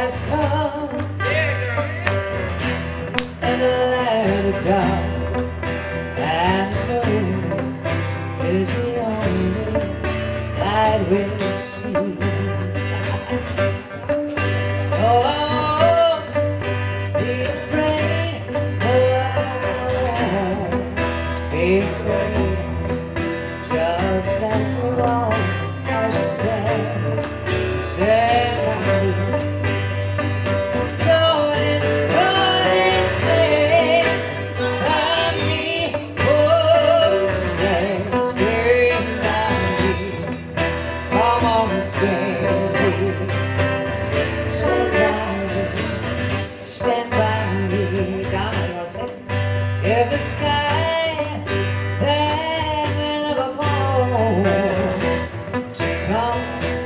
has come, and the land is dark, and the moon is the only light we'll see. Oh, I won't be afraid, no, I won't be afraid, just as long as you stand by me. Stand by me, if the sky that will never fall should come,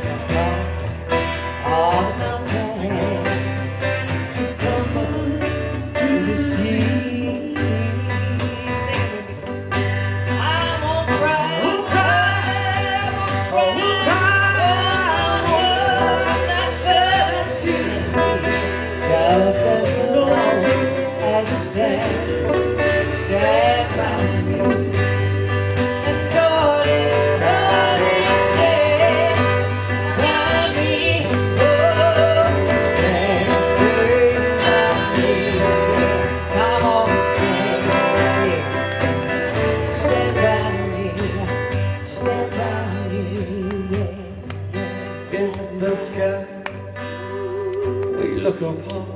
all the mountains should come to the sea. I won't cry, I won't cry, I'm not just as long as you stand by me. And darling, stand by me. Oh, stand by me. Come on, stand by me, yeah. In the sky we look upon,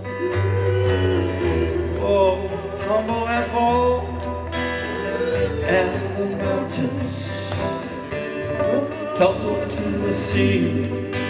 oh, tumble and fall, and the mountains tumble to the sea.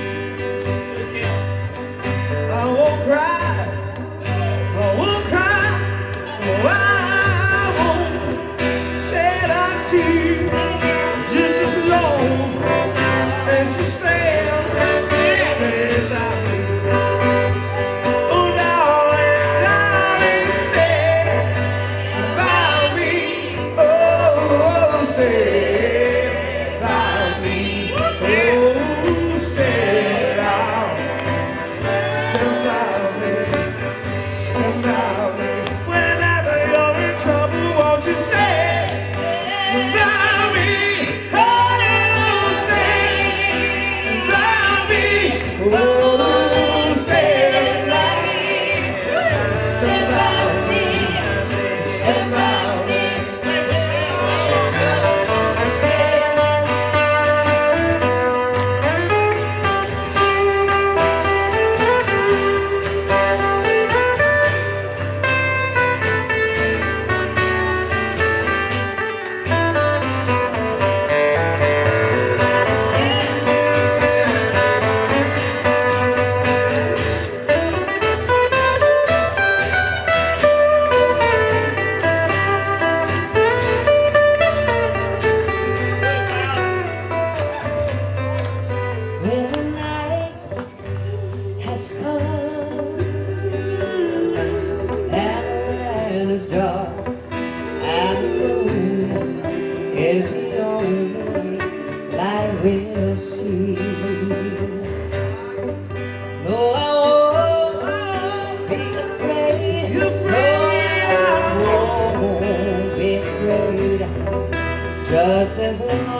I won't cry, I won't cry, oh, I won't shed a tear, just as long as you stand by me. Oh, darling, stand by me. Oh, stand by me. Oh, stand by me. Stand by me. Whenever you're in trouble, won't you stand by me? Oh, stand by me. Oh, stand by me. Stand by me, stand by me. When the night has come and the land is dark and the moon is the only light we'll see. No, I won't be afraid. No, I won't be afraid. Just as long